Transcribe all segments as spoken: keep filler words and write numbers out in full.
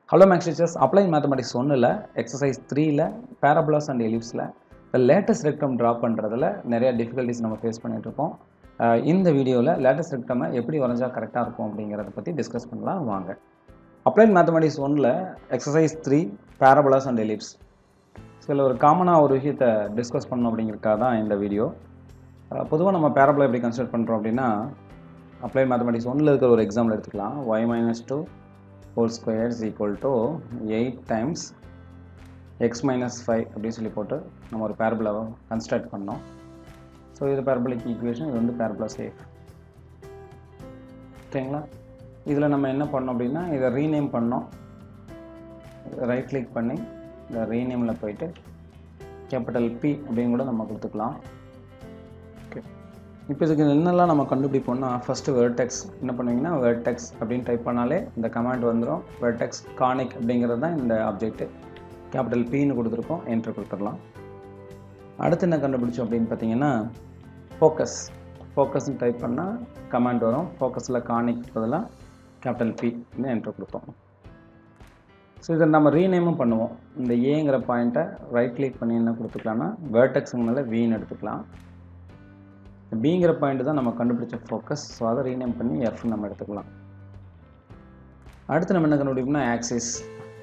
Hello Max teachers, Applied Mathematics one ல exercise three ல parabolas and ellipse ல the lattice rectum draw பண்றதுல நிறைய difficulties நம்ம ஃபேஸ் பண்ணிட்டு இருக்கோம். இந்த வீடியோல lattice rectum எப்படி வரைஞ்சா கரெக்ட்டா இருக்கும் அப்படிங்கறத பத்தி டிஸ்கஸ் பண்ணலாம் வாங்க. Applied Mathematics one ல exercise three parabolas and ellipse. இதுல ஒரு காமனா ஒரு விஷயத்தை டிஸ்கஸ் பண்ணனும் அப்படிங்கறதுக்காக தான் இந்த வீடியோ. பொதுவா நம்ம parabola எப்படி கன்சிடர் பண்றோம் அப்படினா Applied Mathematics one ல இருக்கிற ஒரு எக்ஸாம்பிள் எடுத்துக்கலாம். y minus two whole square is equal to eight times x minus five அப்படி சொல்லி போட்டு நம்ம ஒரு parabola கன்ஸ்ட்ரக்ட் பண்ணோம். சோ இது parabolic equation, இது வந்து parabola safe. ஓகேங்களா? இதுல நம்ம என்ன பண்ணோம் அப்படினா இத ரீநேம் பண்ணோம். ரைட் கிளிக் பண்ணி இந்த ரீநேம்ல போய்ட்டு கேபிடல் P அப்படினு கூட நம்ம கொடுத்துக்கலாம். ஓகே. இப்போ இதுக்கு என்னெல்லாம் நம்ம கண்டுபிடிப்போம்னா ஃபர்ஸ்ட் வெர்டெக்ஸ் என்ன பண்ணுவீங்கன்னா வெர்டெக்ஸ் அப்படினு டைப் பண்ணாலே இந்த கமாண்ட் வந்துரும். வெர்டெக்ஸ் கானிக் அப்படிங்கிறது தான் இந்த ஆப்ஜெக்ட். கேபிடல் P ன்னு கொடுத்துருக்கோம், என்டர் கொடுத்துடலாம். அடுத்து என்ன கண்டுபிடிச்சோம் அப்படின்னு பார்த்தீங்கன்னா ஃபோக்கஸ். ஃபோக்கஸ்னு டைப் பண்ணால் கமாண்ட் வரும். ஃபோக்கஸில் கானிக் பதிலாக கேபிடல் P ன்னு என்டர் கொடுத்தோம். ஸோ இதை நம்ம ரீநேமும் பண்ணுவோம். இந்த ஏங்கிற பாயிண்ட்டை ரைட் கிளிக் பண்ணி என்ன கொடுத்துக்கலாம்னா வெர்டெக்ஸுங்கனால வீன்னு எடுத்துக்கலாம். பிங்கிற பாயிண்ட் தான் நம்ம கண்டுபிடிச்ச ஃபோக்கஸ். ஸோ அதை ரீநேம் பண்ணி எஃப் நம்ம எடுத்துக்கலாம். அடுத்து நம்ம என்ன கண்டுபிடிப்போம்னா ஆக்சிஸ்.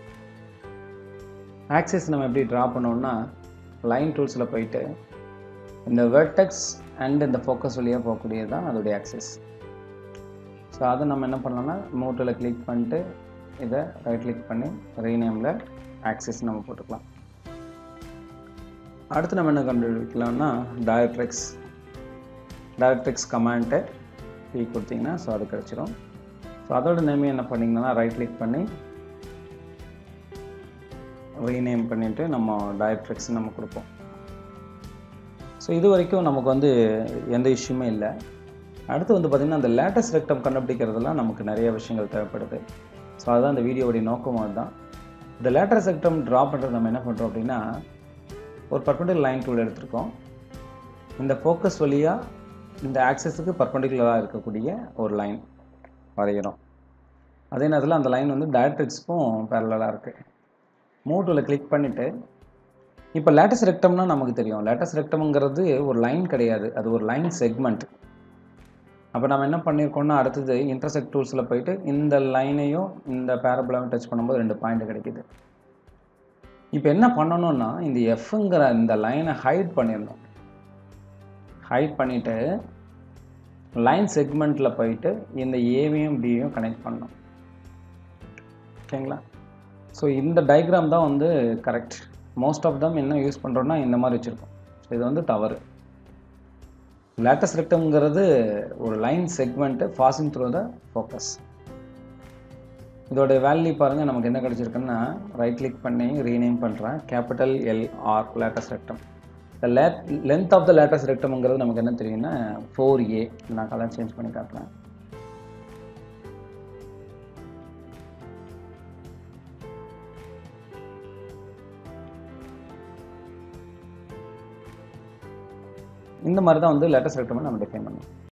ஆக்சிஸ் நம்ம எப்படி ட்ரா பண்ணோம்னா லைன் டூல்ஸில் போயிட்டு இந்த வெர்டெக்ஸ் அண்ட் இந்த ஃபோக்கஸ் வழியாக போகக்கூடியது தான் அதோடைய ஆக்சிஸ். ஸோ அதை நம்ம என்ன பண்ணலாம்னா மோட்டில் கிளிக் பண்ணிட்டு இதை ரைட் கிளிக் பண்ணி ரீநேமில் ஆக்சிஸ் நம்ம போட்டுக்கலாம். அடுத்து நம்ம என்ன கண்டுபிடிக்கலாம்னா டைரக்ட்ரிக்ஸ். டைரக்ட்ரிக்ஸ் கமாண்ட்டை பி கொடுத்தீங்கன்னா ஸோ அது கிடச்சிரும். ஸோ அதோட நேமே என்ன பண்ணிங்கன்னா ரைட் கிளிக் பண்ணி ரீநேம் பண்ணிவிட்டு நம்ம டைரக்ட்ரிக்ஸ் நம்ம கொடுப்போம். ஸோ இது வரைக்கும் நமக்கு வந்து எந்த இஷ்யூமே இல்லை. அடுத்து வந்து பார்த்திங்கன்னா அந்த லேட்டஸ்ட் ரெக்டம் கண்டுபிடிக்கிறதுலாம் நமக்கு நிறைய விஷயங்கள் தேவைப்படுது. ஸோ அதுதான் இந்த வீடியோடைய நோக்கமும் அதுதான். இந்த லேட்டஸ்ட் ரெக்டம் ட்ரா பண்ணுறது நம்ம என்ன பண்ணுறோம் அப்படின்னா ஒரு பர்பெண்டிகுலர் லைன் டூல் எடுத்துருக்கோம். இந்த ஃபோக்கஸ் வழியாக இந்த ஆக்சிஸுக்கு பர்பெண்டிகுலராக இருக்கக்கூடிய ஒரு லைன் வரைகிறோம். அதே நேரத்தில் அந்த லைன் வந்து டைரக்ட்ரிக்ஸ்க்கும் பேரலாக இருக்குது. மூவ்ல கிளிக் பண்ணிவிட்டு இப்போ லேட்டஸ்ட் ரெக்டம்னா நமக்கு தெரியும். லேட்டஸ்ட் ரெக்டம்ங்கிறது ஒரு லைன் கிடையாது, அது ஒரு லைன் செக்மெண்ட். அப்போ நம்ம என்ன பண்ணியிருக்கோம்னா அடுத்தது இன்டர்செக்ட் டூல்ஸில் போயிட்டு இந்த லைனையும் இந்த பேரபோலாவும் டச் பண்ணும்போது ரெண்டு பாயிண்ட் கிடைக்குது. இப்போ என்ன பண்ணணும்னா இந்த எஃப்ங்கிற இந்த லைனை ஹைட் பண்ணிடணும். ஹைட் பண்ணிவிட்டு லைன் செக்மெண்ட்டில் போயிட்டு இந்த ஏவையும் பியையும் கனெக்ட் பண்ணணும். ஓகேங்களா? ஸோ இந்த டயக்ராம் தான் வந்து கரெக்ட். மோஸ்ட் ஆஃப் தம் என்ன யூஸ் பண்ணுறோன்னா இந்த மாதிரி வச்சுருக்கோம். ஸோ இது வந்து தவறு. லேட்டஸ்ட் ரெக்டம்ங்கிறது ஒரு line segment passing through the focus. இதோட வேல்யூ பாருங்கள் நமக்கு என்ன கிடச்சிருக்குன்னா ரைட் கிளிக் பண்ணி ரீநேம் பண்ணுறேன். Capital LR latus rectum. The length of the lattice rectum ங்கிறது நமக்கு என்ன தெரியும்னா four A. நான் கலர் சேஞ்ச் பண்ணி காட்டுறேன். இந்த மாதிரி தான் வந்து lattice rectum நம்ம டிஃபைன் பண்ணணும்.